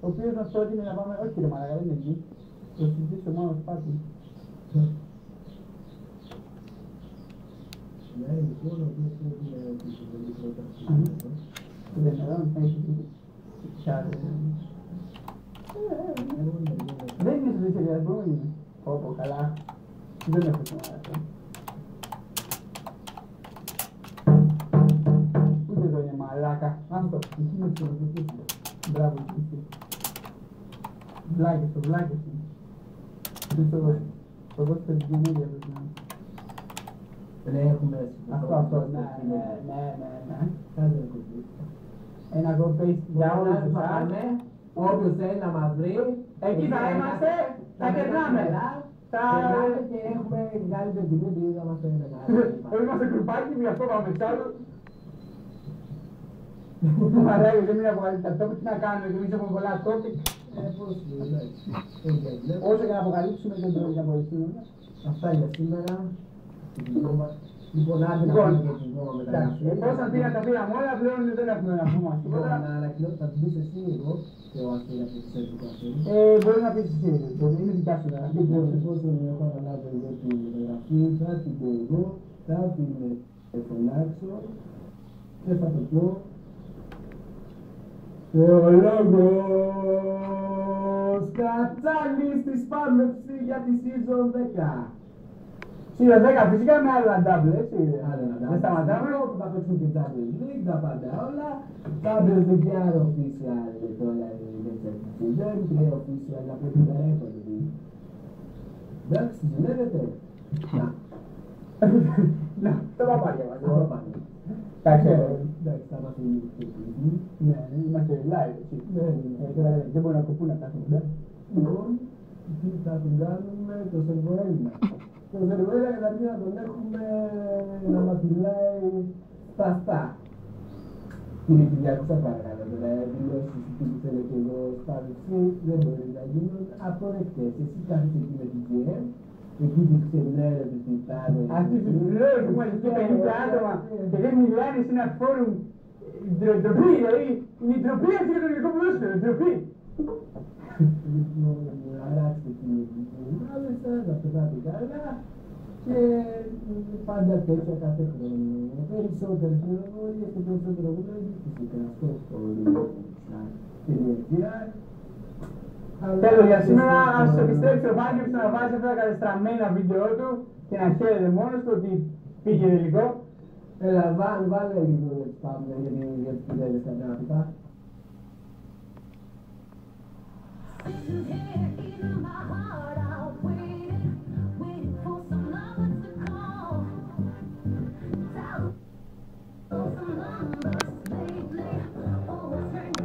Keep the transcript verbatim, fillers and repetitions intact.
ο οποίος μας πρότεινε να πάμε, όχι ρε μαλάκα, δεν είναι εκεί, το συζητήσω μόνο στο πάτη. Ναι, λοιπόν, ο οποίος πρότεινε ότι η συμβολή πρόταση. Δεν εδώ, έχει τσάρε. Δεν είναι στο δισελιασμό, είναι. Όπο, καλά. Δεν έχω σημασία αυτό. Ούτε εδώ είναι μαλάκα. Άστο, εκεί είναι το ρωτήσω. Μπράβο, εκεί. Βλάκες, το βλάκες είναι. Δεν το δώσω. Το δώσω την γενέργεια του να. Δεν έχουμε... Αυτό, αυτό, ναι, ναι, ναι, ναι, ναι. Κάνε ένα κομπή. Ένα κομπή για όλους τους πάμε. Όποιος θέλει να μας βρει, εκεί θα είμαστε, θα κερνάμε. Θα κερνάμε και έχουμε βγάλει την τιμή που θα μας φέρει μεγάλη. Όλοι είμαστε κρουπάκι, γι' αυτό πάμε εξάλλου. Μαράγε, δεν είναι αποκαλύπτει αυτό, τι να κάνουμε, και εμείς έχουμε πολλά topic. Όσο και να αποκαλύψουμε δεν πρέπει να βοηθούμε. Αυτά για σήμερα. Λοιπόν, άντε να πούμε και την γόμα μεταγραφή. Εφόσον πήγα τα πήραμε όλα, πλέον δεν έχουμε να πούμε τίποτα. Να ανακοινώσω, θα την πεις εσύ εγώ και ο Αστέρας που ξέρει το καθένα. Ε, μπορεί να πεις εσύ, είναι δικιά σου τώρα. Λοιπόν, εφόσον έχω αναλάβει εδώ την μεταγραφή, θα την πω εγώ, θα την φωνάξω και θα το πω. Και ο λόγος Κατσάλης της Πάμευση για τη season δέκα. Season δέκα φυσικά με άλλα double, έτσι. Δεν σταματάμε, όπου θα παίξουν και Champions League, τα πάντα όλα. Champions League και άλλο official τώρα είναι δεύτερη season και official από την Record. Εντάξει, συνέβεται. Να, το παπάρια μας. Το παπάρια. Εντάξει, θα είμαστε λίγο πιο πληγοί. ναι, είμαστε live, έτσι. Δεν μπορεί να κοπούν αυτά. Λοιπόν, τι θα την κάνουμε, το Σερβοέλληνα. Το Σερβοέλληνα καταρχήν να τον έχουμε να μας μιλάει σπαστά. Κύριε Κυριακού, σας παρακαλώ, τώρα δηλώσεις που θέλω και εγώ στα δεξί δεν μπορεί να γίνουν απορρεκτές. Εσύ κάθεσαι εκεί με την τζι εμ, εκεί που ξενέρετε την τάδε. Αυτοί τους λέω που μας και πενήντα άτομα και δεν μιλάνε σε ένα φόρουμ ντροπή, δηλαδή είναι η ντροπή αυτή για το ελληνικό ποδόσφαιρο, ντροπή. Λοιπόν, αλλάξτε την μάλιστα, να περνάτε καλά και πάντα τέτοια κάθε χρόνο. Περισσότερες πληροφορίες και περισσότερο γνώμη φυσικά στο χώρο και διεθνία. Τέλος, για σήμερα ας επιστρέψει ο Βάγγελος να βάζει αυτά τα κατεστραμμένα βίντεο του και να χαίρεται μόνος του ότι πήγε τελικό. Έλα, βάλε λίγο να πάμε γιατί δεν είναι τα γραφικά.